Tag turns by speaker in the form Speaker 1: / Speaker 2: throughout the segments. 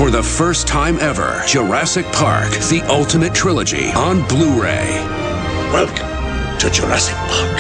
Speaker 1: For the first time ever, Jurassic Park, the Ultimate Trilogy on Blu-ray.
Speaker 2: Welcome to Jurassic Park.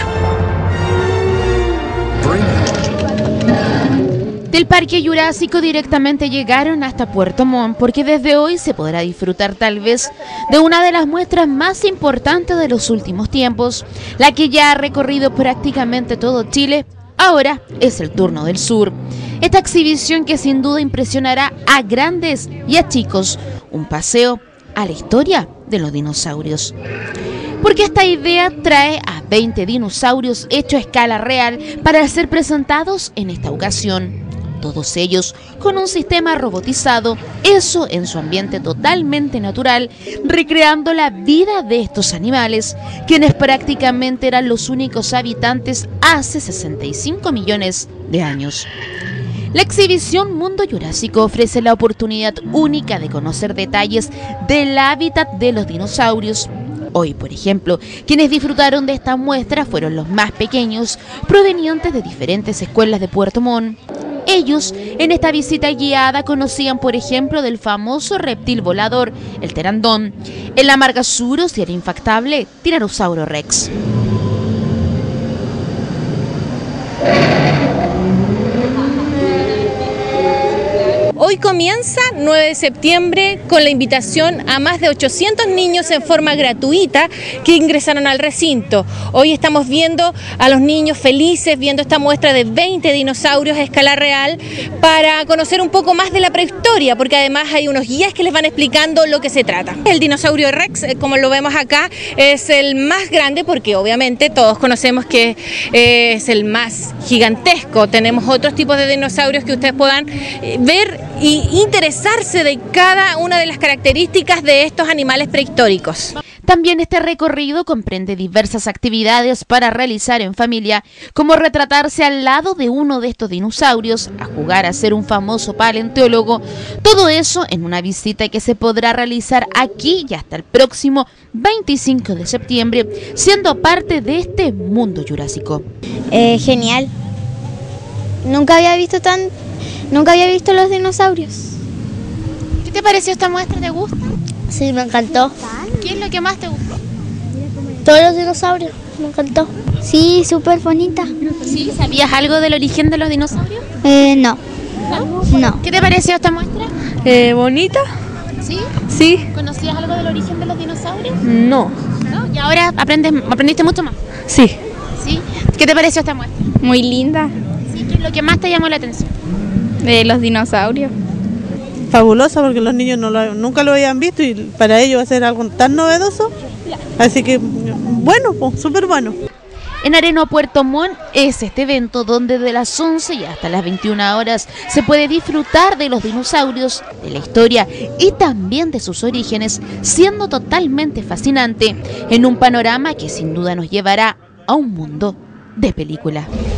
Speaker 3: Del Parque Jurásico directamente llegaron hasta Puerto Montt porque desde hoy se podrá disfrutar tal vez de una de las muestras más importantes de los últimos tiempos, la que ya ha recorrido prácticamente todo Chile. Ahora es el turno del sur. Esta exhibición que sin duda impresionará a grandes y a chicos, un paseo a la historia de los dinosaurios. Porque esta idea trae a 20 dinosaurios hechos a escala real para ser presentados en esta ocasión. Todos ellos con un sistema robotizado, eso en su ambiente totalmente natural, recreando la vida de estos animales, quienes prácticamente eran los únicos habitantes hace 65 millones de años. La exhibición Mundo Jurásico ofrece la oportunidad única de conocer detalles del hábitat de los dinosaurios. Hoy, por ejemplo, quienes disfrutaron de esta muestra fueron los más pequeños, provenientes de diferentes escuelas de Puerto Montt. Ellos, en esta visita guiada, conocían, por ejemplo, del famoso reptil volador, el pteranodón, el amargasaurus y el infactable Tyrannosaurus Rex.
Speaker 4: Hoy comienza 9 de septiembre con la invitación a más de 800 niños en forma gratuita que ingresaron al recinto. Hoy estamos viendo a los niños felices, viendo esta muestra de 20 dinosaurios a escala real para conocer un poco más de la prehistoria, porque además hay unos guías que les van explicando lo que se trata. El dinosaurio Rex, como lo vemos acá, es el más grande porque obviamente todos conocemos que es el más gigantesco. Tenemos otros tipos de dinosaurios que ustedes puedan ver y interesarse de cada una de las características de estos animales prehistóricos.
Speaker 3: También este recorrido comprende diversas actividades para realizar en familia, como retratarse al lado de uno de estos dinosaurios, a jugar a ser un famoso paleontólogo, todo eso en una visita que se podrá realizar aquí y hasta el próximo 25 de septiembre, siendo parte de este Mundo Jurásico.
Speaker 5: Genial. Nunca había visto los dinosaurios.
Speaker 3: ¿Qué te pareció esta muestra? ¿Te gusta?
Speaker 5: Sí, me encantó.
Speaker 3: ¿Qué es lo que más te gustó?
Speaker 5: Todos los dinosaurios, me encantó. Sí, súper bonita.
Speaker 3: ¿Sí? ¿Sabías algo del origen de los dinosaurios?
Speaker 5: No.
Speaker 3: ¿No?
Speaker 5: No.
Speaker 3: ¿Qué te pareció esta muestra?
Speaker 6: Bonita.
Speaker 3: ¿Sí?
Speaker 6: Sí.
Speaker 3: ¿Conocías algo del origen de los dinosaurios?
Speaker 6: No.
Speaker 3: ¿No? ¿Y ahora aprendiste mucho más?
Speaker 6: Sí.
Speaker 3: ¿Sí? ¿Qué te pareció esta muestra?
Speaker 6: Muy linda.
Speaker 3: ¿Sí? ¿Qué es lo que más te llamó la atención?
Speaker 6: Los dinosaurios.
Speaker 7: Fabulosa porque los niños nunca lo habían visto y para ellos va a ser algo tan novedoso. Así que bueno, pues, súper bueno.
Speaker 3: En Arena Puerto Montt es este evento donde de las 11 y hasta las 21 horas se puede disfrutar de los dinosaurios, de la historia y también de sus orígenes, siendo totalmente fascinante en un panorama que sin duda nos llevará a un mundo de película.